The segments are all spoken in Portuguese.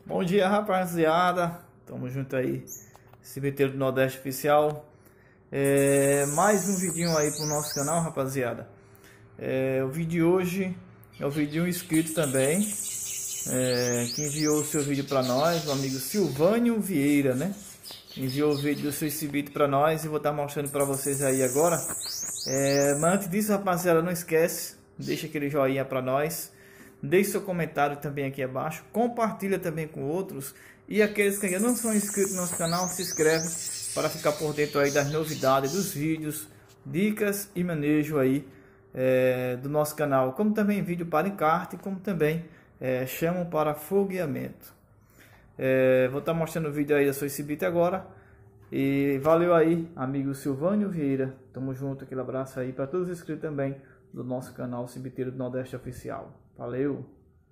Bom dia, rapaziada. Tamo junto aí, Cemitério do Nordeste Oficial. Mais um vidinho aí pro nosso canal, rapaziada. O vídeo de hoje é o vídeo de um inscrito também, que enviou o seu vídeo para nós, o amigo Silvânio Vieira, né? Enviou o vídeo do seu exibito para nós e vou estar mostrando para vocês aí agora. Mas antes disso, rapaziada, não esquece, deixa aquele joinha para nós, deixe seu comentário também aqui abaixo, compartilha também com outros, e aqueles que ainda não são inscritos no nosso canal, se inscreve para ficar por dentro aí das novidades, dos vídeos, dicas e manejo aí do nosso canal, como também vídeo para encarte, como também chamam para fogueamento. Vou estar mostrando o vídeo aí da sua exibita agora. E valeu aí, amigo Silvânio Vieira. Tamo junto, aquele abraço aí para todos os inscritos também do nosso canal Cemitério do Nordeste Oficial. Valeu!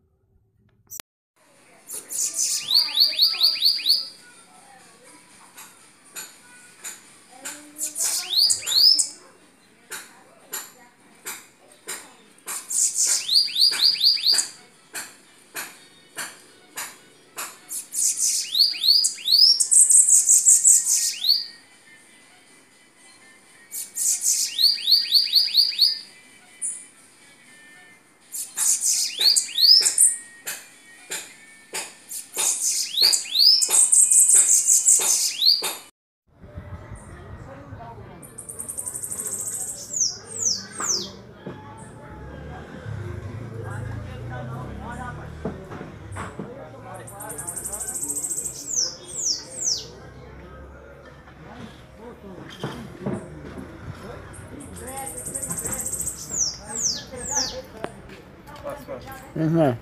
Uhum.